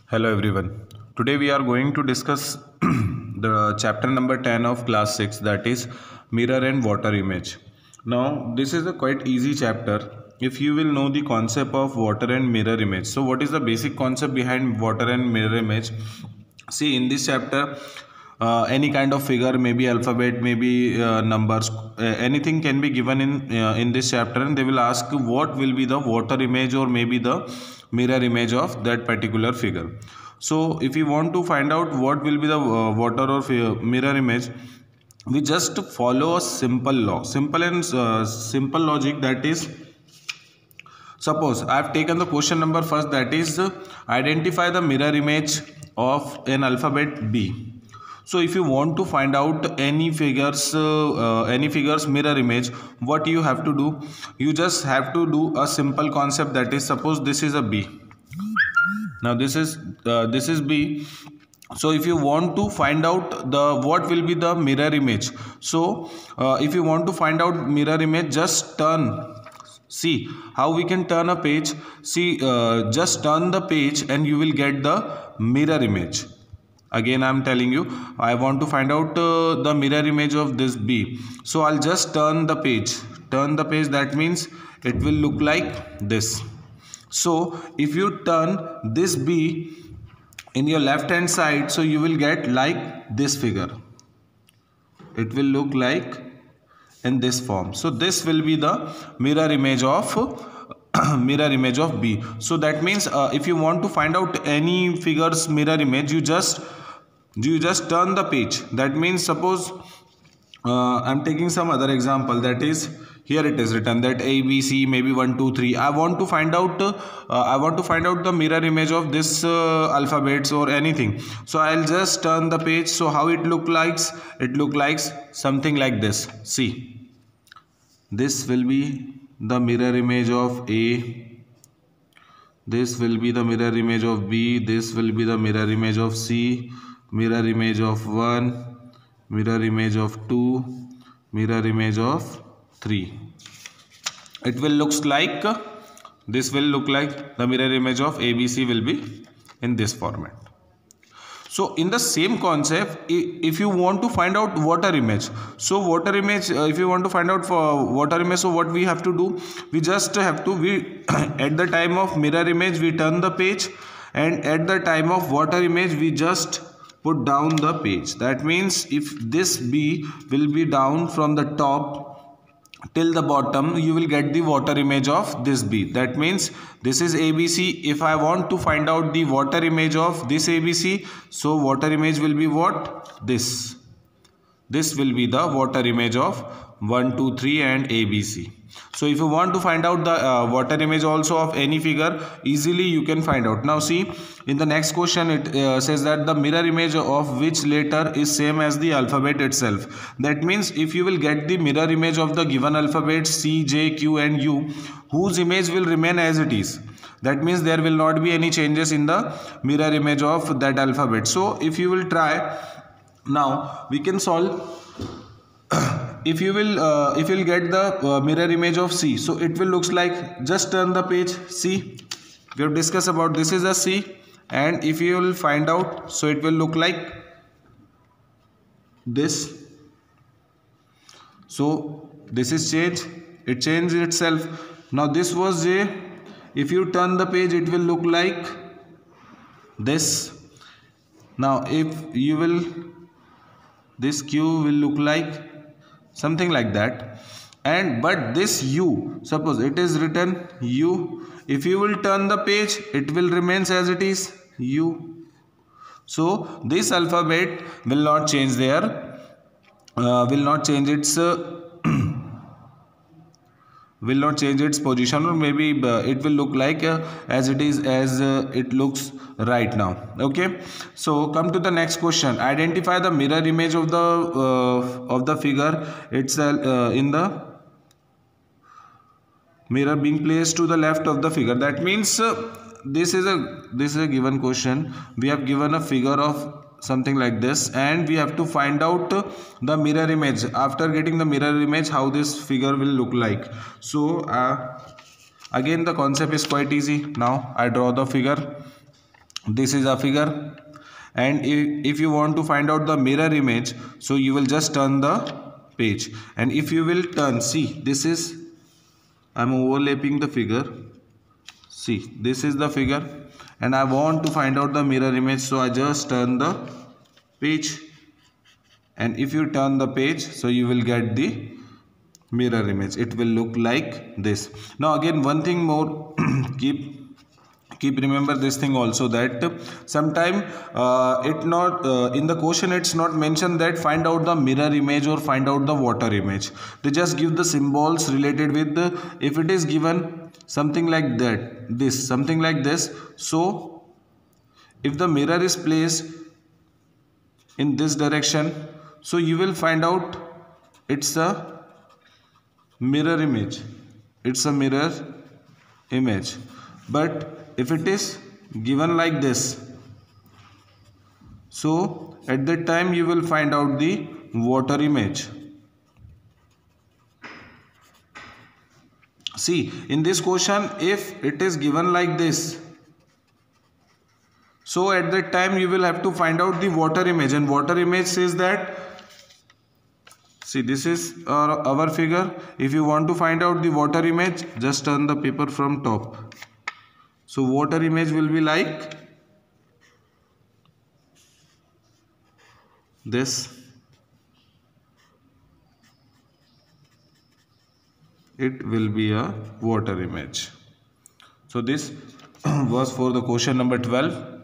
Hello everyone. Today we are going to discuss the chapter number 10 of class 6, that is mirror and water image. Now this is a quite easy chapter if you will know the concept of water and mirror image. So what is the basic concept behind water and mirror image? See, in this chapter any kind of figure, maybe alphabet, maybe numbers, anything can be given in this chapter, and they will ask what will be the water image or maybe the mirror image of that particular figure. So if you want to find out what will be the water or mirror image, we just follow a simple law, simple logic. That is, suppose I have taken the question number first, that is identify the mirror image of an alphabet B. So if you want to find out any figures mirror image, what you have to do, you just have to do a simple concept. That is, suppose this is a B. Now this is B. So if you want to find out what will be the mirror image, so if you want to find out mirror image, just turn. See how we can turn a page. See, just turn the page and you will get the mirror image. Again I am telling you, I want to find out the mirror image of this B. So I'll just turn the page. That means it will look like this. So if you turn this B in your left hand side, so you will get like this figure. It will look like in this form. So this will be the mirror image of B. So that means if you want to find out any figure's mirror image, you just turn the page. That means, suppose I'm taking some other example, that is, here it is written that A, B, C, maybe 1, 2, 3. I want to find out the mirror image of this alphabets or anything. So I'll just turn the page. So how it look like? It look like something like this. See, this will be the mirror image of A. This will be the mirror image of B. This will be the mirror image of C. Mirror image of 1, mirror image of 2, mirror image of 3. It will looks like this will look like the mirror image of ABC will be in this format. So in the same concept, if you want to find out water image, so water image, if you want to find out for water image, so what we have to do, we just have to at the time of mirror image we turn the page, and at the time of water image we just put down the page. That means if this B will be down from the top till the bottom, you will get the water image of this B. That means this is ABC. If I want to find out the water image of this ABC, so water image will be what? This will be the water image of 1, 2, 3 and ABC. So if you want to find out the water image also of any figure, easily you can find out. Now see, in the next question it says that the mirror image of which letter is same as the alphabet itself. That means if you will get the mirror image of the given alphabet C, J, Q and U, whose image will remain as it is. That means there will not be any changes in the mirror image of that alphabet. So if you will try, now we can solve. If you will get the mirror image of C, so it will looks like, just turn the page. See, we have discussed about this is a C, and if you will find out, so it will look like this. So this is change, it changed itself. Now this was J. If you turn the page, it will look like this. Now if you will, this Q will look like something like that. And but this U, suppose it is written U, if you will turn the page, it will remains as it is U. So this alphabet will not change there, will not change its position, or maybe it will look like as it is, as it looks right now. Okay, so come to the next question. Identify the mirror image of the figure itself in the mirror being placed to the left of the figure. That means this is a given question. We have given a figure of something like this, and we have to find out the mirror image. After getting the mirror image, how this figure will look like. So again the concept is quite easy. Now I draw the figure. this is a figure. And if you want to find out the mirror image, so you will just turn the page, and if you will turn, see, this is, I'm overlapping the figure, see, this is the figure, and I want to find out the mirror image, so I just turn the page, and if you turn the page, so you will get the mirror image. It will look like this. Now again, one thing more, keep remember this thing also, that sometime it not in the question it's not mentioned that find out the mirror image or find out the water image. They just give the symbols related with the, if it is given something like that, this, something like this, so if the mirror is placed in this direction, so you will find out it's a mirror image, it's a mirror image. But if it is given like this, so at that time you will find out the water image. See, in this question, if it is given like this, so at that time you will have to find out the water image, and water image says that, see, this is our figure. If you want to find out the water image, just turn the paper from top. So water image will be like this. It will be a water image. So this was for the question number 12.